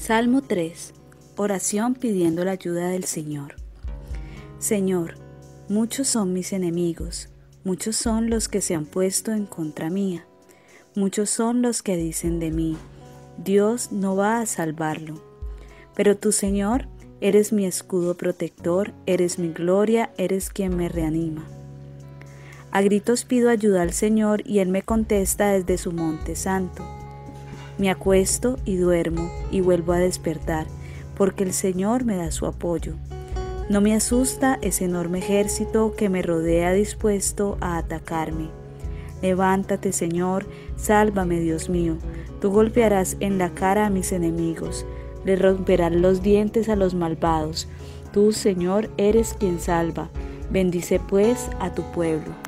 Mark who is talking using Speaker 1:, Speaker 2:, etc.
Speaker 1: Salmo 3. Oración pidiendo la ayuda del Señor. Señor, muchos son mis enemigos, muchos son los que se han puesto en contra mía, muchos son los que dicen de mí, Dios no va a salvarlo. Pero tú, Señor, eres mi escudo protector, eres mi gloria, eres quien me reanima. A gritos pido ayuda al Señor y Él me contesta desde su monte santo. Me acuesto y duermo y vuelvo a despertar, porque el Señor me da su apoyo. No me asusta ese enorme ejército que me rodea dispuesto a atacarme. Levántate, Señor, sálvame, Dios mío. Tú golpearás en la cara a mis enemigos, le romperás los dientes a los malvados. Tú, Señor, eres quien salva. Bendice pues a tu pueblo.